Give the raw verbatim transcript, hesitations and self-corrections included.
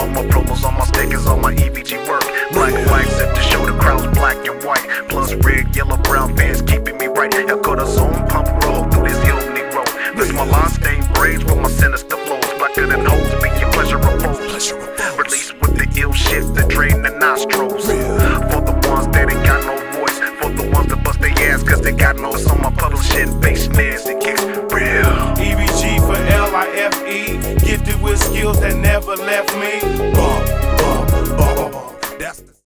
all my promos, all my stickers, all my E V G work. Black and white set to show the crowds black and white. Plus red, yellow, brown bands.